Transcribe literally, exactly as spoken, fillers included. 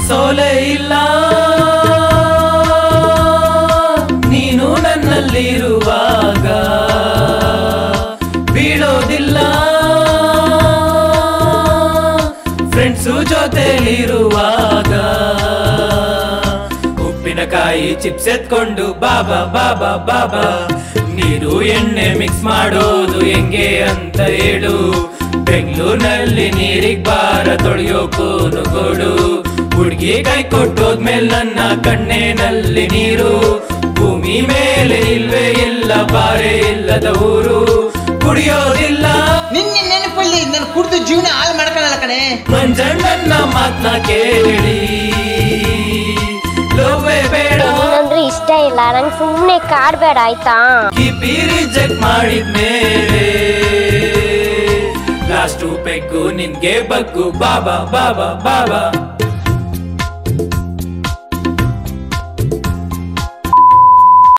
ಸೋಲೆ ಇಲ್ಲ ನೀನು ನನ್ನಲ್ಲಿರುವಾಗ ಬೀಳೋದಿಲ್ಲ ಫ್ರೆಂಡ್ಸು ಜೊತೆಲಿರುವಾಗ ಉಪ್ಪಿನಕಾಯಿ ಚಿಪ್ಸ್ ಎತ್ಕೊಂಡು ಬಾಬಾ ಬಾಬಾ ಬಾಬಾ ನೀರು ಎಣ್ಣೆ ಮಿಕ್ಸ್ ಮಾಡೋದು ಹೆಂಗೆ ಅಂತ ಹೇಳು ಬೆಂಗಳೂರಿನಲ್ಲಿ ನೀರಿಗ್ ಬಾರ ತೊಳೆಯೋಕೋನು ಗೋಡು ಹುಡುಗಿ ಕೈ ಕೊಟ್ಟೋದ್ಮೇಲೆ ನನ್ನ ಕಣ್ಣೇನಲ್ಲಿ ನೀರು ಭೂಮಿ ಮೇಲೆ ಇಲ್ವೇ ಇಲ್ಲ ಬಾರೆ ಇಲ್ಲದ ಊರು ಕುಡಿಯೋದಿಲ್ಲ ನಿನ್ನ ನೆನಪಲ್ಲಿ ನಾನು ಕುಡಿದು ಜೀವನ ಹಾಳು ಮಾಡ್ಕೊಳ್ಳಲ್ಲ ಕಣೆ ಮಂಜಣ್ಣನ ಮಾತನ್ನ ಕೇಳಿ ಲೋವೇ ಬೇಡ ಅಂದ್ರೆ ಇಷ್ಟ ಇಲ್ಲ ನಂಗೆ ಸುಮ್ಮನೆ ಕಾಡ್ಬೇಡ ಆಯ್ತಾ ಕಿಪಿ ರಿಜೆಕ್ಟ್ ಮಾಡಿದ್ಮೇಲೆ ಲಾಸ್ಟ್ ಪೆಗ್ಗು ನಿನ್ಗೆ ಬಗ್ಗು ಬಾಬಾ ಬಾಬಾ ಬಾಬಾ